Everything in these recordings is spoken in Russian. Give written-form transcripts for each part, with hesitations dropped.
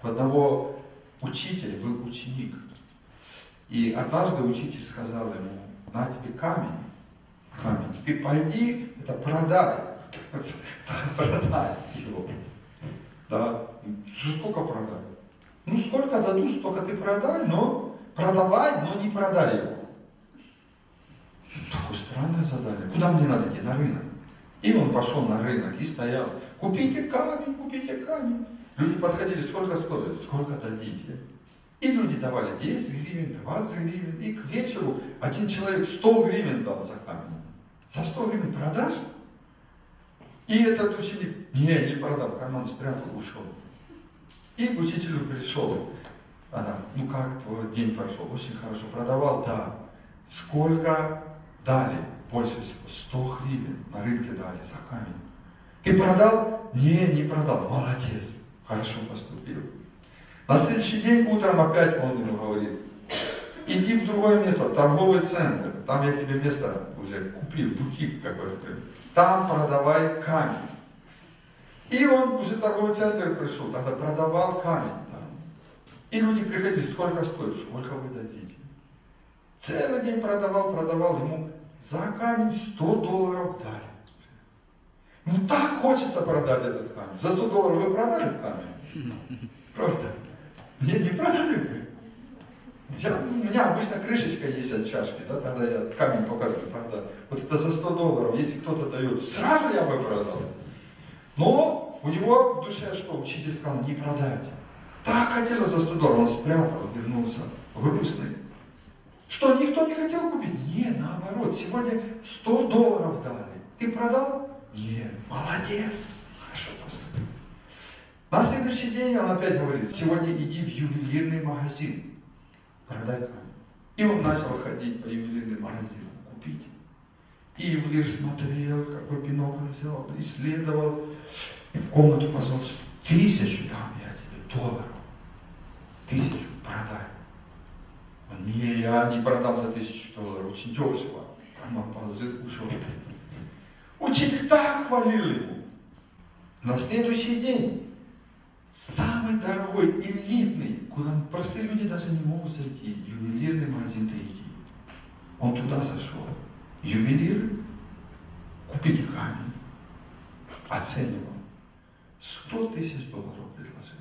У одного учителя был ученик. И однажды учитель сказал ему: на тебе камень, ты пойди, это продай его. Да, сколько продай? Ну, сколько дадут, столько ты продай, но продавай, но не продай его. Такое странное задание. Куда мне надо идти? На рынок. И он пошел на рынок и стоял. Купите камень, купите камень. Люди подходили: сколько стоит? Сколько дадите? И люди давали 10 гривен, 20 гривен. И к вечеру один человек 100 гривен дал за камень. За 100 гривен продашь? И этот ученик: не продам, в карман спрятал, ушел. И к учителю пришел. Она: ну как твой день прошел? Очень хорошо. Продавал? Да. Сколько дали? Больше всего 100 гривен на рынке дали за камень. Ты продал? Не продал. Молодец. Хорошо поступил. На следующий день утром опять он ему говорит: иди в другое место, в торговый центр. Там я тебе место уже купил, бутик какой-то. Там продавай камень. И он уже в торговый центр пришел, тогда продавал камень там. И люди приходили: сколько стоит? Сколько вы дадите? Целый день продавал, ему за камень $100 дали. Ну так хочется продать этот камень. За $100 вы продали камень? Правда? Не продали бы. У меня обычно крышечка есть от чашки, да, тогда я камень покажу, тогда вот это за $100, если кто-то дает, сразу я бы продал. Но у него в душе что? Учитель сказал: не продать. Так хотела за $100, он спрятал, вернулся грустный. Что, никто не хотел купить? Не, наоборот, сегодня $100 дали. Ты продал? Нет. Молодец. Хорошо поступил. На следующий день он опять говорит: сегодня иди в ювелирный магазин, продай камень. И он начал ходить по ювелирным магазинам, купить. И ювелир смотрел, какой бинокль взял, исследовал. И в комнату позвал: 1000 дам я тебе $, 1000 продай. Он: не, я не продам за $1000, очень дешево. Карман положил, ушел. Учитель так хвалил его. На следующий день самый дорогой, элитный, куда простые люди даже не могут зайти, ювелирный магазин Таити. Он туда зашел. Ювелиры, купите камень, оценивал. $100 000 предложил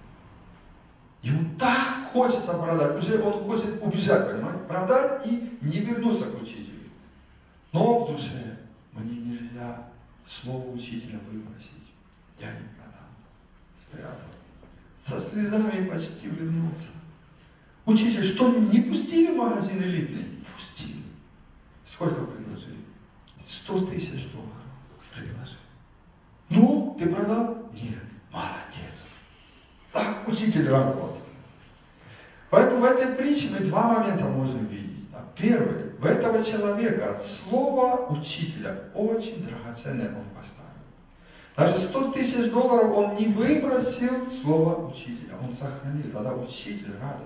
ему. Ему так хочется продать, уже он хочет убежать, понимаете, продать и не вернуться к учителю. Но в душе: мне нельзя слово учителя выбросить. Я не продам. Спрятал. Со слезами почти вернулся. Учитель: что, не пустили в магазин элитный? Пустили. Сколько предложили? $100 000 предложили. Ну, ты продал? Нет. Молодец. Так учитель радовался. Поэтому в этой притче мы два момента можем видеть. Первый: в этого человека от слова учителя очень драгоценное он поставил. Даже $100 000 он не выбросил слово учителя, он сохранил. Тогда учитель радовался.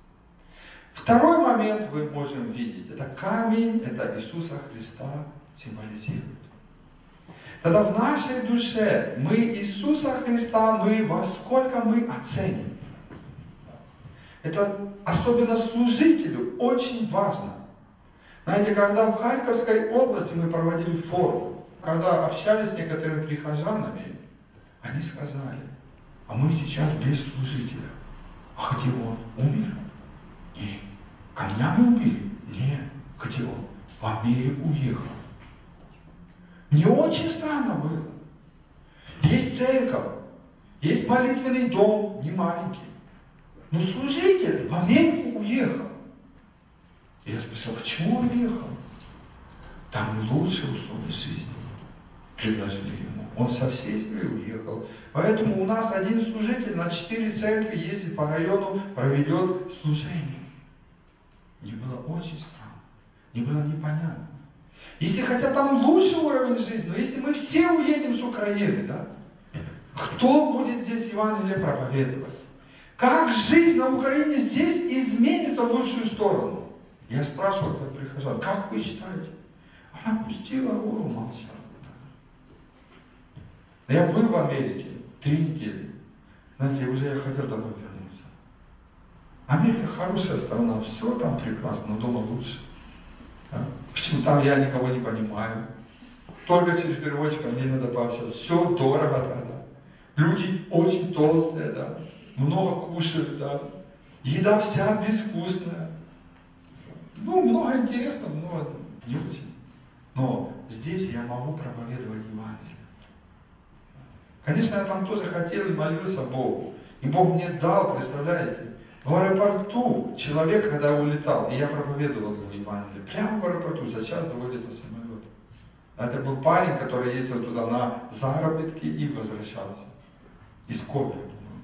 Второй момент мы можем видеть. Это камень, это Иисуса Христа символизирует. Тогда в нашей душе мы Иисуса Христа, мы во сколько мы оценим. Это особенно служителю очень важно. Знаете, когда в Харьковской области мы проводили форум, когда общались с некоторыми прихожанами, они сказали: а мы сейчас без служителя. А где он? Умер? Нет. Камнями убили? Нет. Где он? В Америку уехал. Мне очень странно было. Есть церковь, есть молитвенный дом, не маленький. Но служитель в Америку уехал. Я спросил: почему он уехал? Там лучшие условия жизни предложили ему. Он со всей семьей уехал. Поэтому у нас один служитель на 4 церкви, ездит по району, проведет служение. Мне было очень странно. Мне было непонятно. Если хотя там лучший уровень жизни, но если мы все уедем с Украины, да, кто будет здесь Евангелие проповедовать? Как жизнь на Украине здесь изменится в лучшую сторону? Я спрашивал как прихожан: как вы считаете? Она пустила голову, молчала. Я был в Америке 3 недели. Знаете, уже я хотел домой вернуться. Америка хорошая страна, все там прекрасно, но дома лучше. Да? Почему там я никого не понимаю? Только через переводчика мне надо пообщаться. Все дорого, да. Люди очень толстые, да. Много кушают, да. Еда вся безвкусная. Ну, много интересного, много не очень. Но здесь я могу проповедовать Евангелие. Конечно, я там тоже хотел и молился Богу. И Бог мне дал, представляете, в аэропорту человек, когда улетал, и я проповедовал ему Евангелие, прямо в аэропорту, за час до вылета самолета. Это был парень, который ездил туда на заработки и возвращался. Из Копья.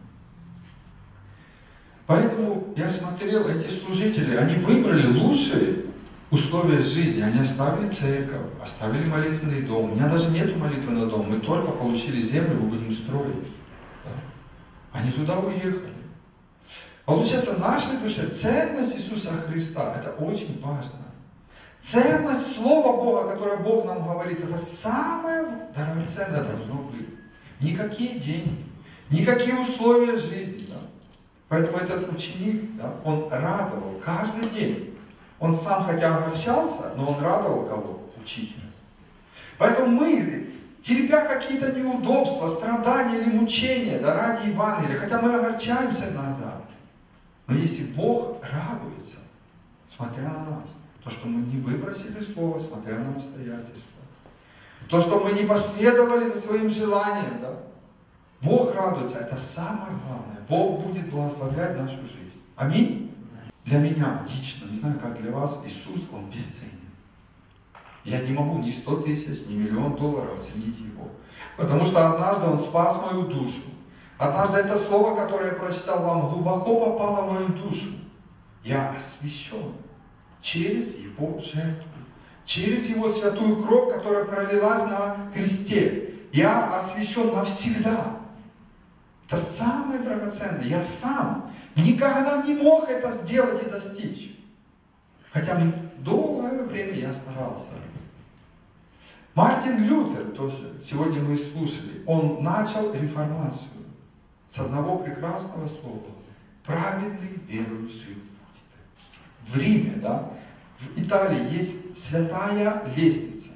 Поэтому я смотрел, эти служители, они выбрали лучшие условия жизни. Они оставили церковь, оставили молитвенный дом. У меня даже нету молитвенного дома. Мы только получили землю, мы будем строить. Да? Они туда уехали. Получается, в нашей душе ценность Иисуса Христа, это очень важно. Ценность Слова Бога, которое Бог нам говорит, это самое драгоценное должно быть. Никакие деньги, никакие условия жизни. Да? Поэтому этот ученик, да, он радовал каждый день. Он сам хотя огорчался, но он радовал кого? Учителя. Поэтому мы, терпя какие-то неудобства, страдания или мучения, да, ради Евангелия, хотя мы огорчаемся иногда, но если Бог радуется, смотря на нас, то, что мы не выбросили слово, смотря на обстоятельства, то, что мы не последовали за своим желанием, да, Бог радуется, это самое главное. Бог будет благословлять нашу жизнь. Аминь. Для меня лично, не знаю, как для вас, Иисус, Он бесценен. Я не могу ни 100 тысяч, ни $1 миллион оценить Его. Потому что однажды Он спас мою душу. Однажды это слово, которое я прочитал вам, глубоко попало в мою душу. Я освящен через Его жертву, через Его святую кровь, которая пролилась на кресте. Я освящен навсегда. Это самое драгоценное. Я сам никогда не мог это сделать и достичь. Хотя долгое время я старался. Мартин Лютер тоже, сегодня мы слушали, он начал реформацию с одного прекрасного слова. Праведный верою жив будет. В Риме, да, в Италии есть святая лестница,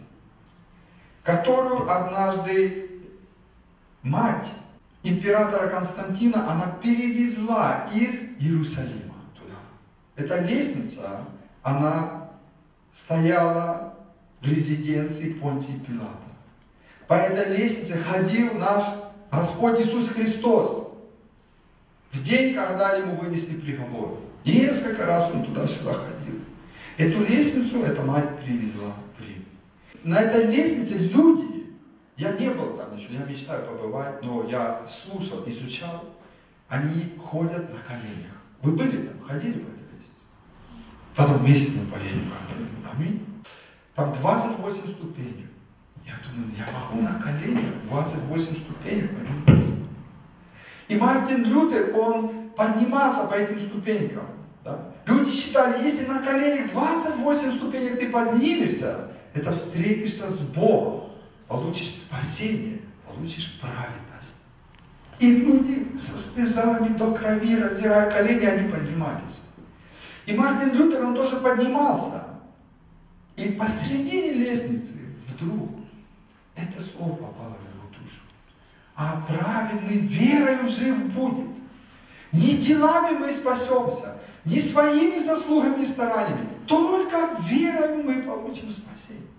которую однажды мать императора Константина, она перевезла из Иерусалима туда. Эта лестница, она стояла в резиденции Понтия Пилата. По этой лестнице ходил наш Господь Иисус Христос в день, когда ему вынесли приговор. Несколько раз он туда-сюда ходил. Эту лестницу эта мать привезла в Рим. На этой лестнице люди, я не был там еще, я мечтаю побывать, но я слушал, изучал, они ходят на коленях. Вы были там, ходили по этой лестнице? Тогда вместе мы поедем. Аминь. Там 28 ступеней. Я думаю, я могу на коленях 28 ступеней подниматься. И Мартин Лютер, он поднимался по этим ступенькам. Да? Люди считали, если на коленях 28 ступенек ты поднимешься, это встретишься с Богом. Получишь спасение, получишь праведность. И люди со слезами до крови, раздирая колени, они поднимались. И Мартин Лютер, он тоже поднимался. И посредине лестницы вдруг это слово попало в его душу. А праведный верою жив будет. Не делами мы спасемся, не своими заслугами и стараниями. Только верою мы получим спасение.